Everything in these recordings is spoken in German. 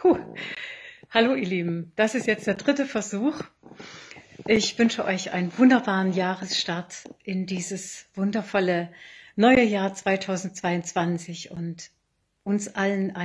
Puh. Hallo ihr Lieben, das ist jetzt der dritte Versuch. Ich wünsche euch einen wunderbaren Jahresstart in dieses wundervolle neue Jahr 2022 und uns allen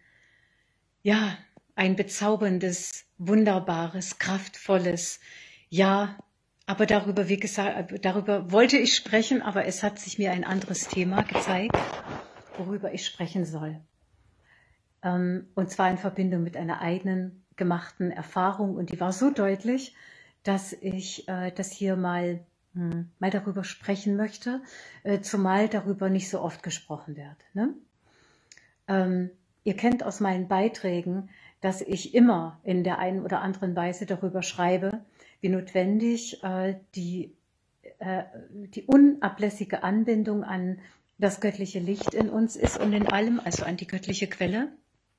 ein bezauberndes, wunderbares, kraftvolles Jahr. Aber darüber, wie gesagt, darüber wollte ich sprechen, aber es hat sich mir ein anderes Thema gezeigt, worüber ich sprechen soll. Und zwar in Verbindung mit einer eigenen gemachten Erfahrung. Und die war so deutlich, dass ich das hier mal darüber sprechen möchte, zumal darüber nicht so oft gesprochen wird. Ne? Ihr kennt aus meinen Beiträgen, dass ich immer in der einen oder anderen Weise darüber schreibe, wie notwendig die unablässige Anbindung an das göttliche Licht in uns ist und in allem, also an die göttliche Quelle.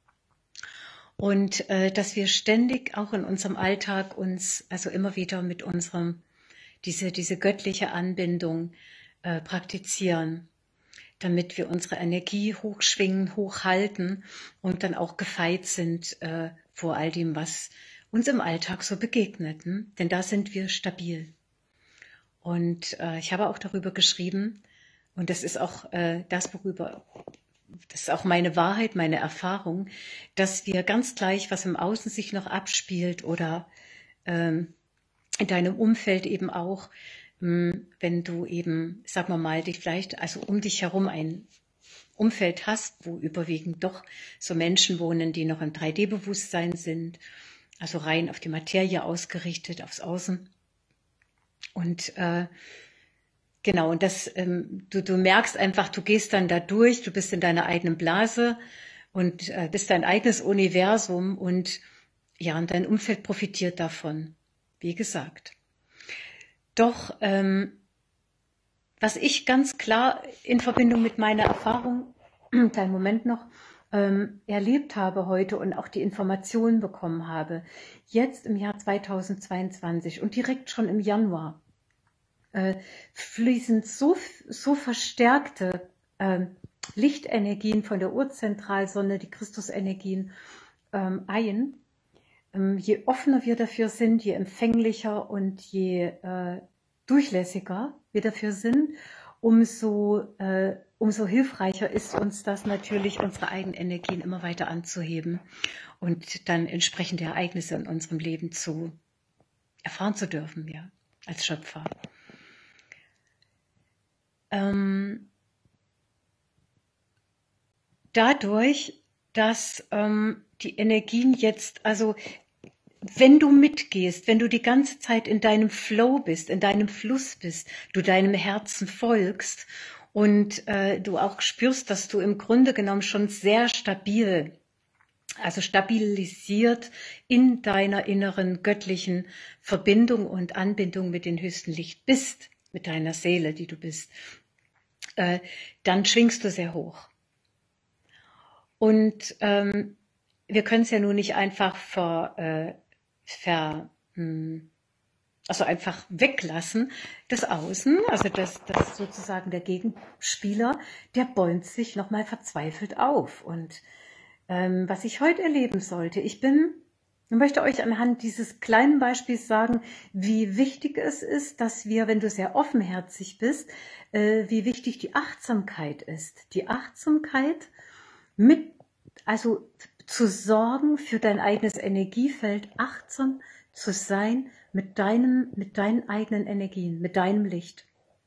Und dass wir ständig auch in unserem Alltag uns also immer wieder mit diese göttliche Anbindung praktizieren, damit wir unsere Energie hochschwingen, hochhalten und dann auch gefeit sind vor all dem, was uns im Alltag so begegnet. Denn da sind wir stabil. Und ich habe auch darüber geschrieben, und das ist auch das ist auch meine Wahrheit, meine Erfahrung, dass wir ganz gleich, was im Außen sich noch abspielt oder in deinem Umfeld eben auch, wenn du eben, sagen wir mal, dich vielleicht also um dich herum ein Umfeld hast, wo überwiegend doch so Menschen wohnen, die noch im 3D-Bewusstsein sind, also rein auf die Materie ausgerichtet, aufs Außen. Und genau, und du merkst einfach, du gehst dann da durch, du bist in deiner eigenen Blase und bist dein eigenes Universum und ja, und dein Umfeld profitiert davon, wie gesagt. Doch was ich ganz klar in Verbindung mit meiner Erfahrung, kleinen Moment noch, erlebt habe heute und auch die Informationen bekommen habe, jetzt im Jahr 2022 und direkt schon im Januar, fließen so verstärkte Lichtenergien von der Urzentralsonne, die Christusenergien, ein. Je offener wir dafür sind, je empfänglicher und je durchlässiger wir dafür sind, umso hilfreicher ist uns das natürlich, unsere eigenen Energien immer weiter anzuheben und dann entsprechende Ereignisse in unserem Leben erfahren zu dürfen, ja, als Schöpfer. Dadurch, dass die Energien jetzt, also wenn du mitgehst, wenn du die ganze Zeit in deinem Flow bist, in deinem Fluss bist, du deinem Herzen folgst und du auch spürst, dass du im Grunde genommen schon sehr stabil, also stabilisiert in deiner inneren göttlichen Verbindung und Anbindung mit dem höchsten Licht bist, mit deiner Seele, die du bist, dann schwingst du sehr hoch. Und wir können es ja nun nicht einfach also einfach weglassen, das Außen, also das sozusagen der Gegenspieler, der bäumt sich nochmal verzweifelt auf. Und was ich heute erleben sollte, ich möchte euch anhand dieses kleinen Beispiels sagen, wie wichtig es ist, dass wir, wenn du sehr offenherzig bist, wie wichtig die Achtsamkeit ist. Die Achtsamkeit also zu sorgen für dein eigenes Energiefeld, achtsam zu sein mit deinen eigenen Energien, mit deinem Licht.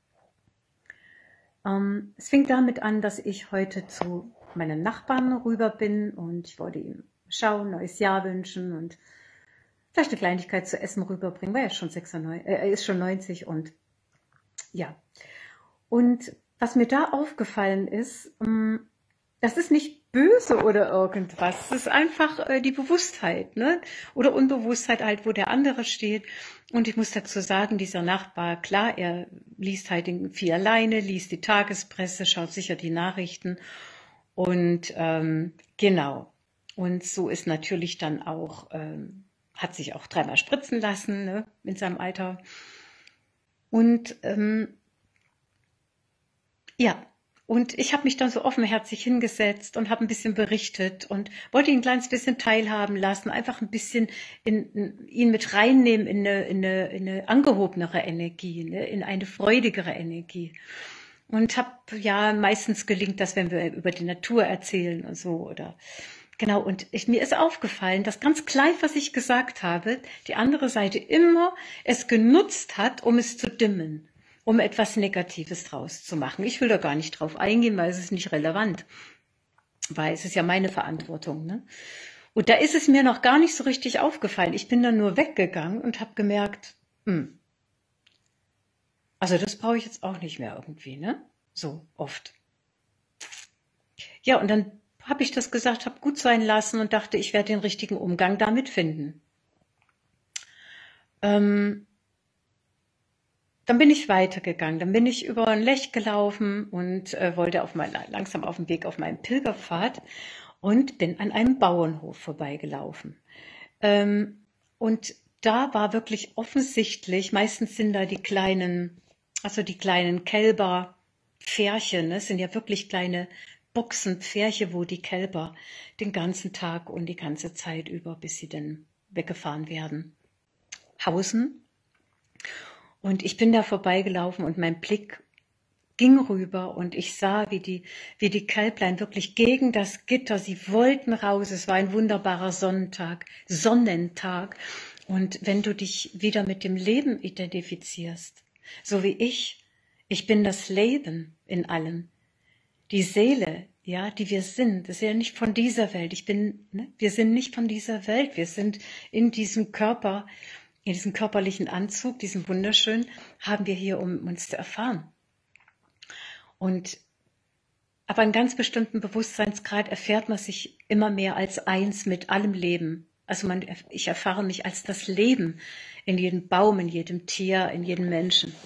Es fing damit an, dass ich heute zu meinen Nachbarn rüber bin und ich wollte ihm schauen, neues Jahr wünschen und vielleicht eine Kleinigkeit zu essen rüberbringen, weil er ist schon 96, er ist schon 90 und ja. Und was mir da aufgefallen ist, das ist nicht böse oder irgendwas, es ist einfach die Bewusstheit, ne? Oder Unbewusstheit halt, wo der andere steht. Und ich muss dazu sagen, dieser Nachbar, klar, er liest halt viel alleine, liest die Tagespresse, schaut sicher die Nachrichten und genau. Und so ist natürlich dann auch, hat sich auch 3-mal spritzen lassen, ne, in seinem Alter. Und ja, Und ich habe mich dann so offenherzig hingesetzt und habe ein bisschen berichtet und wollte ihn ein kleines bisschen teilhaben lassen, einfach ein bisschen ihn mit reinnehmen in eine angehobenere Energie, ne, in eine freudigere Energie. Und habe, ja, meistens gelingt das, wenn wir über die Natur erzählen und so, oder genau. Und mir ist aufgefallen, dass ganz gleich, was ich gesagt habe, die andere Seite immer es genutzt hat, um es zu dimmen, um etwas Negatives draus zu machen. Ich will da gar nicht drauf eingehen, weil es ist nicht relevant, weil es ist ja meine Verantwortung, ne? Und da ist es mir noch gar nicht so richtig aufgefallen. Ich bin dann nur weggegangen und habe gemerkt, also das brauche ich jetzt auch nicht mehr irgendwie, ne? So oft. Ja, und dann habe ich das gesagt, habe gut sein lassen und dachte, ich werde den richtigen Umgang damit finden. Ähm, Dann bin ich weitergegangen. Dann bin ich über ein Lech gelaufen und wollte langsam auf dem Weg auf meinen Pilgerpfad und bin an einem Bauernhof vorbeigelaufen. Und da war wirklich offensichtlich, meistens sind da die kleinen Kälber, Pferche, ne? Es sind ja wirklich kleine Boxen, Pferche, wo die Kälber den ganzen Tag und die ganze Zeit über, bis sie dann weggefahren werden, hausen. Und ich bin da vorbeigelaufen und mein Blick ging rüber und ich sah, wie die Kälblein wirklich gegen das Gitter, sie wollten raus. Es war ein wunderbarer Sonnentag. Und wenn du dich wieder mit dem Leben identifizierst, so wie ich bin das Leben in allem. Die Seele, ja, die wir sind, das ist ja nicht von dieser Welt. Wir sind nicht von dieser Welt. Wir sind in diesem Körper, in diesem körperlichen Anzug, diesem wunderschönen, haben wir hier, um uns zu erfahren. Und ab einem ganz bestimmten Bewusstseinsgrad erfährt man sich immer mehr als eins mit allem Leben. Also ich erfahre mich als das Leben in jedem Baum, in jedem Tier, in jedem Menschen.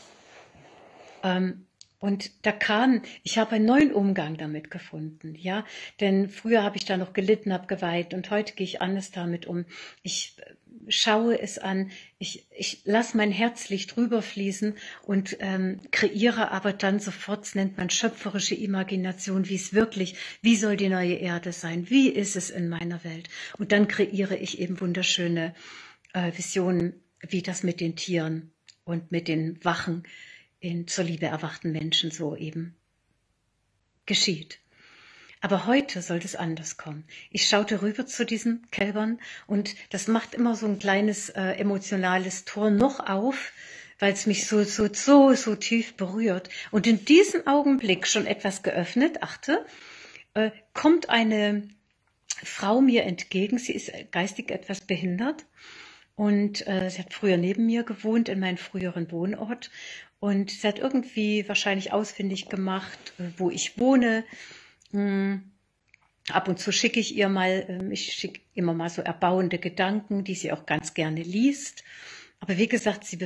Und ich habe einen neuen Umgang damit gefunden, ja, denn früher habe ich da noch gelitten, habe geweint und heute gehe ich anders damit um. Ich schaue es an, ich lasse mein Herzlicht rüberfließen und kreiere aber dann sofort, das nennt man schöpferische Imagination, wie soll die neue Erde sein, wie ist es in meiner Welt? Und dann kreiere ich eben wunderschöne Visionen, wie das mit den Tieren und mit den wachen, zur Liebe erwachten Menschen so eben geschieht. Aber heute sollte es anders kommen. Ich schaute rüber zu diesen Kälbern und das macht immer so ein kleines emotionales Tor noch auf, weil es mich so tief berührt. Und in diesem Augenblick schon etwas geöffnet, kommt eine Frau mir entgegen. Sie ist geistig etwas behindert und sie hat früher neben mir gewohnt in meinem früheren Wohnort. Und sie hat irgendwie wahrscheinlich ausfindig gemacht, wo ich wohne. Ab und zu schicke ich ihr ich schicke immer mal so erbauende Gedanken, die sie auch ganz gerne liest. Aber wie gesagt, sie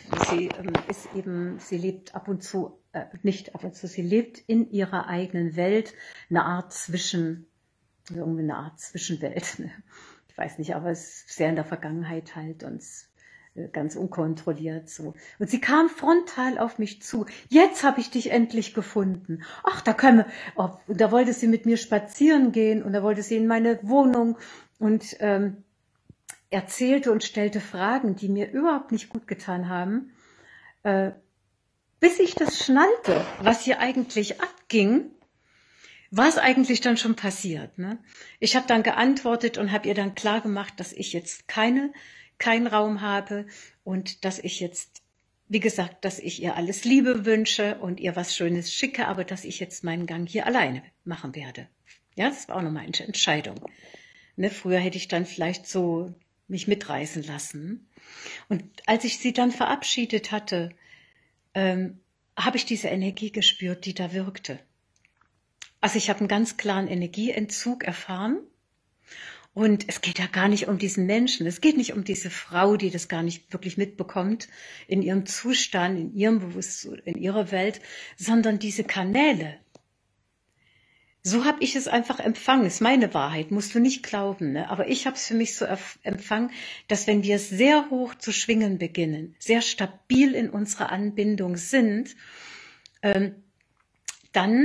lebt ab und zu, nicht ab und zu, sie lebt in ihrer eigenen Welt, eine Art Zwischenwelt. Ich weiß nicht, aber es ist sehr in der Vergangenheit halt und ganz unkontrolliert so. Und sie kam frontal auf mich zu. Jetzt habe ich dich endlich gefunden. Ach, und da wollte sie mit mir spazieren gehen und da wollte sie in meine Wohnung und erzählte und stellte Fragen, die mir überhaupt nicht gut getan haben, bis ich das schnallte, was hier eigentlich abging. War es eigentlich dann schon passiert, ne? Ich habe dann geantwortet und habe ihr dann klar gemacht, dass ich jetzt keinen Raum habe und dass ich jetzt, wie gesagt, dass ich ihr alles Liebe wünsche und ihr was Schönes schicke, aber dass ich jetzt meinen Gang hier alleine machen werde. Ja, das war auch nochmal eine Entscheidung. Ne, früher hätte ich dann vielleicht so mich mitreißen lassen. Und als ich sie dann verabschiedet hatte, habe ich diese Energie gespürt, die da wirkte. Also ich habe einen ganz klaren Energieentzug erfahren. Und es geht ja gar nicht um diesen Menschen. Es geht nicht um diese Frau, die das gar nicht wirklich mitbekommt in ihrem Zustand, in ihrem Bewusstsein, in ihrer Welt, sondern diese Kanäle. So habe ich es einfach empfangen. Ist meine Wahrheit, musst du nicht glauben, ne? Aber ich habe es für mich so empfangen, dass wenn wir sehr hoch zu schwingen beginnen, sehr stabil in unserer Anbindung sind, dann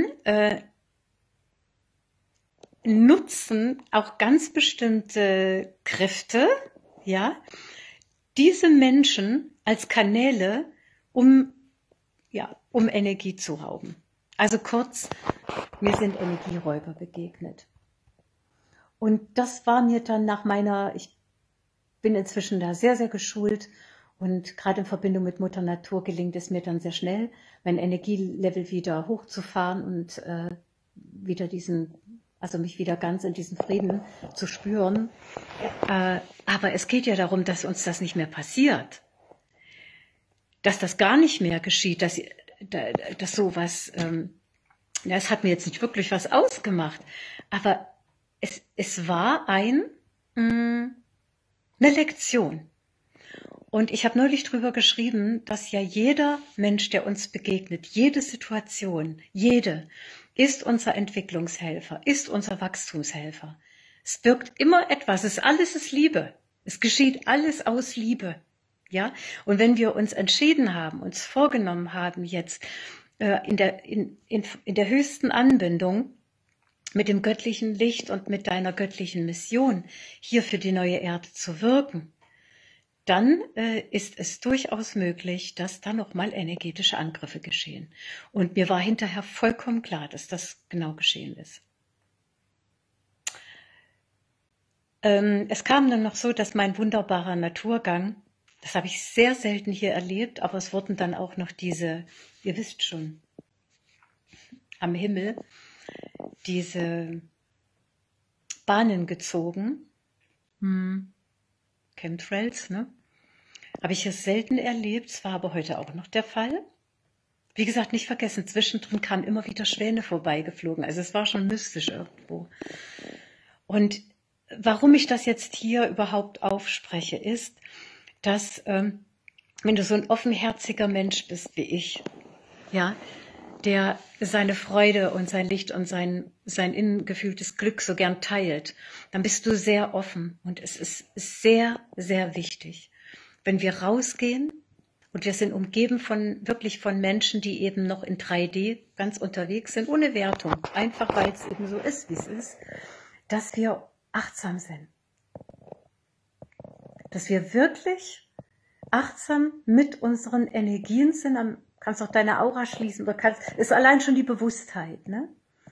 nutzen auch ganz bestimmte Kräfte, ja, diese Menschen als Kanäle, um Energie zu rauben. Also kurz, mir sind Energieräuber begegnet. Und das war mir dann ich bin inzwischen da sehr, sehr geschult und gerade in Verbindung mit Mutter Natur gelingt es mir dann sehr schnell, mein Energielevel wieder hochzufahren und wieder mich wieder ganz in diesen Frieden zu spüren. Aber es geht ja darum, dass uns das nicht mehr passiert. Dass das gar nicht mehr geschieht, dass sowas, es hat mir jetzt nicht wirklich was ausgemacht, aber es war eine Lektion. Und ich habe neulich drüber geschrieben, dass ja jeder Mensch, der uns begegnet, jede Situation, ist unser Entwicklungshelfer, ist unser Wachstumshelfer. Es birgt immer etwas, alles ist Liebe. Es geschieht alles aus Liebe. Ja? Und wenn wir uns entschieden haben, uns vorgenommen haben, jetzt in der höchsten Anbindung mit dem göttlichen Licht und mit deiner göttlichen Mission hier für die neue Erde zu wirken, dann ist es durchaus möglich, dass da nochmal energetische Angriffe geschehen. Und mir war hinterher vollkommen klar, dass das genau geschehen ist. Es kam dann noch so, dass mein wunderbarer Naturgang, das habe ich sehr selten hier erlebt, aber es wurden dann auch noch ihr wisst schon, am Himmel, diese Bahnen gezogen, Chemtrails, ne? Habe ich es selten erlebt, es war aber heute auch noch der Fall. Wie gesagt, nicht vergessen, zwischendrin kamen immer wieder Schwäne vorbeigeflogen, also es war schon mystisch irgendwo. Und warum ich das jetzt hier überhaupt aufspreche, ist, dass wenn du so ein offenherziger Mensch bist wie ich, ja, der seine Freude und sein Licht und sein innen gefühltes Glück so gern teilt, dann bist du sehr offen und es ist sehr, sehr wichtig, wenn wir rausgehen und wir sind umgeben wirklich von Menschen, die eben noch in 3D ganz unterwegs sind, ohne Wertung, einfach weil es eben so ist, wie es ist, dass wir achtsam sind. Dass wir wirklich achtsam mit unseren Energien sind. Kannst auch deine Aura schließen, ist allein schon die Bewusstheit, ne?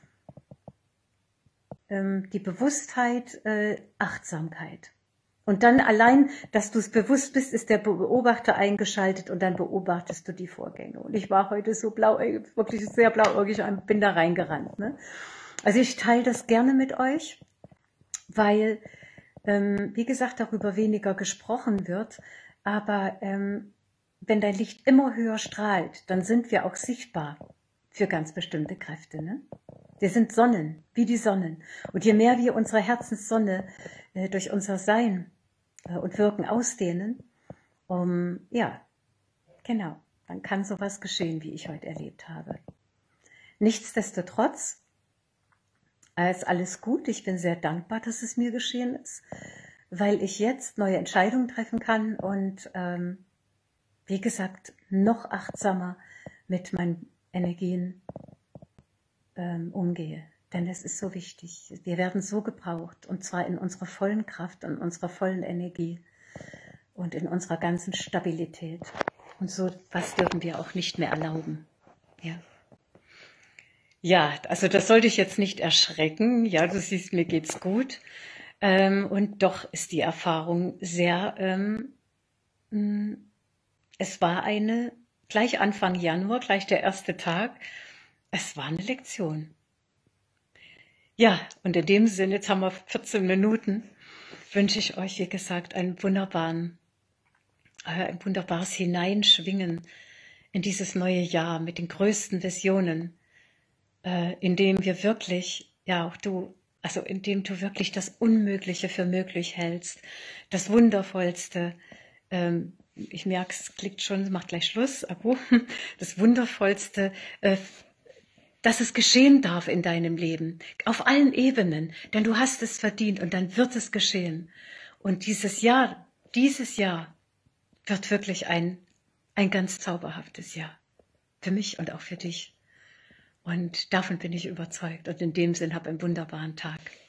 Die Bewusstheit, Achtsamkeit. Und dann allein, dass du es bewusst bist, ist der Beobachter eingeschaltet und dann beobachtest du die Vorgänge. Und ich war heute so wirklich sehr blauäugig und bin da reingerannt, ne? Also ich teile das gerne mit euch, weil, wie gesagt, darüber weniger gesprochen wird, aber wenn dein Licht immer höher strahlt, dann sind wir auch sichtbar für ganz bestimmte Kräfte, ne? Wir sind Sonnen, wie die Sonnen. Und je mehr wir unsere Herzenssonne durch unser Sein und Wirken ausdehnen, genau, dann kann sowas geschehen, wie ich heute erlebt habe. Nichtsdestotrotz ist alles gut. Ich bin sehr dankbar, dass es mir geschehen ist, weil ich jetzt neue Entscheidungen treffen kann und wie gesagt, noch achtsamer mit meinen Energien umgehe. Denn es ist so wichtig. Wir werden so gebraucht, und zwar in unserer vollen Kraft und unserer vollen Energie und in unserer ganzen Stabilität. Und so was dürfen wir auch nicht mehr erlauben. Ja. Ja, also das sollte ich jetzt nicht erschrecken. Ja, du siehst, mir geht's gut. Und doch ist die Erfahrung sehr, es war gleich Anfang Januar, gleich der erste Tag, es war eine Lektion. Ja, und in dem Sinne, jetzt haben wir 14 Minuten, wünsche ich euch, wie gesagt, ein wunderbares Hineinschwingen in dieses neue Jahr mit den größten Visionen, in dem wir wirklich, indem du wirklich das Unmögliche für möglich hältst, das Wundervollste, ich merke, es klickt schon, macht gleich Schluss, das Wundervollste, dass es geschehen darf in deinem Leben, auf allen Ebenen, denn du hast es verdient und dann wird es geschehen. Und dieses Jahr wird wirklich ein ganz zauberhaftes Jahr, für mich und auch für dich. Und davon bin ich überzeugt. Und in dem Sinn, hab einen wunderbaren Tag.